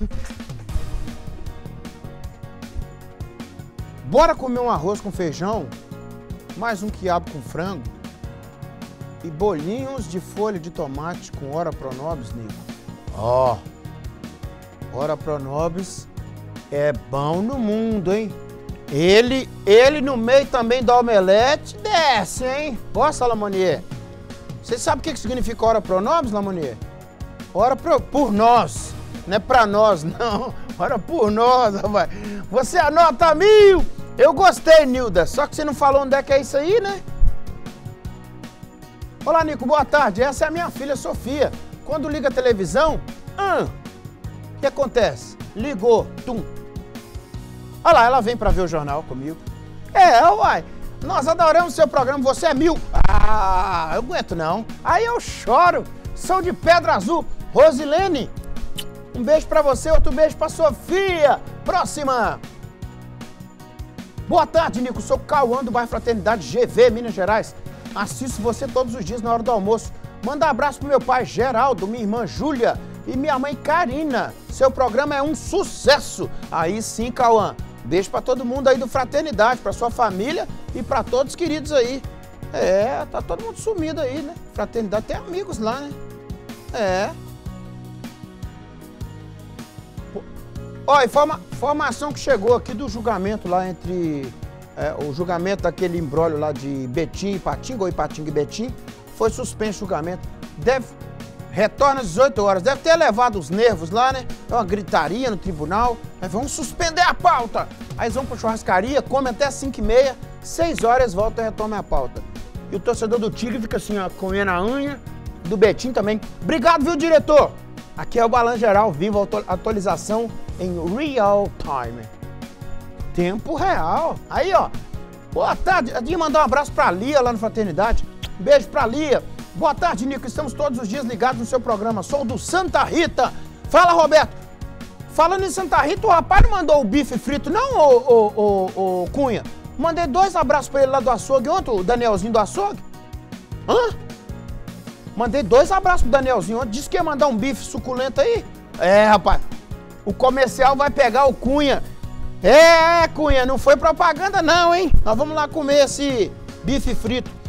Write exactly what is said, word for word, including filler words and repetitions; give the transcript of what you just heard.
Bora comer um arroz com feijão, mais um quiabo com frango e bolinhos de folha de tomate com ora pronobis, Nico. Ó, oh, ora pronobis é bom no mundo, hein? Ele, ele no meio também da omelete desce, hein? Posso, Lamonier? Você sabe o que significa ora pronobis, Lamonier? Ora pro, por nós, não é pra nós, não. Ora por nós, rapaz. Você anota mil! Eu gostei, Nilda, só que você não falou onde é que é isso aí, né? Olá, Nico, boa tarde. Essa é a minha filha, Sofia. Quando liga a televisão, hum, o que acontece? Ligou, tum. Olha lá, ela vem pra ver o jornal comigo. É, uai, nós adoramos seu programa, você é mil. Ah, eu aguento não. Aí eu choro. Sou de Pedra Azul. Rosilene, um beijo pra você, outro beijo pra Sofia. Próxima. Boa tarde, Nico. Sou Cauã do bairro Fraternidade G V, Minas Gerais. Assisto você todos os dias na hora do almoço. Manda um abraço pro meu pai Geraldo, minha irmã Júlia e minha mãe Karina. Seu programa é um sucesso. Aí sim, Cauã. Beijo pra todo mundo aí do Fraternidade, pra sua família e pra todos queridos aí. É, tá todo mundo sumido aí, né? Fraternidade tem amigos lá, né? É. Ó, informa, informação que chegou aqui do julgamento lá entre... É, o julgamento daquele imbróglio lá de Betim e Ipatinga, ou Ipatinga e Betim, foi suspenso o julgamento. Deve... Retorna às dezoito horas. Deve ter levado os nervos lá, né? É uma gritaria no tribunal. Aí vamos suspender a pauta. Aí eles vão pra churrascaria, comem até cinco e meia, seis horas volta e retoma a pauta. E o torcedor do Tigre fica assim, ó, comendo a unha, do Betim também. Obrigado, viu, diretor? Aqui é o Balanço Geral, viva atualização em real time. Tempo real. Aí, ó. Boa tarde. Eu ia mandar um abraço pra Lia lá no Fraternidade. Beijo pra Lia. Boa tarde, Nico. Estamos todos os dias ligados no seu programa. Sou do Santa Rita. Fala, Roberto. Falando em Santa Rita, o rapaz não mandou o bife frito, não, ô, ô, ô, ô Cunha? Mandei dois abraços pra ele lá do açougue ontem, o Danielzinho do açougue. Hã? Mandei dois abraços pro Danielzinho ontem. Disse que ia mandar um bife suculento aí. É, rapaz. O comercial vai pegar o Cunha. É, Cunha, não foi propaganda não, hein? Nós vamos lá comer esse bife frito.